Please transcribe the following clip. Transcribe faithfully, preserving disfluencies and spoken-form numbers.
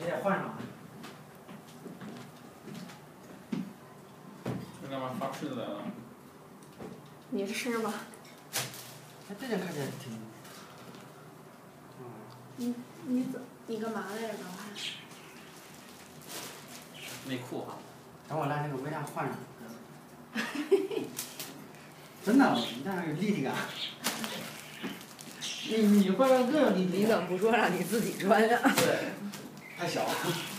也得换上。 这干嘛发吃的来了？ 你吃吧。 哎，这件看起来挺。嗯。 你你怎你干嘛来着刚才？ 内裤啊。 等我来那个微量换上。真的，你看那个立体感。你你换上更有立体感。 你怎么不说让你自己穿呀？ 对，太小了。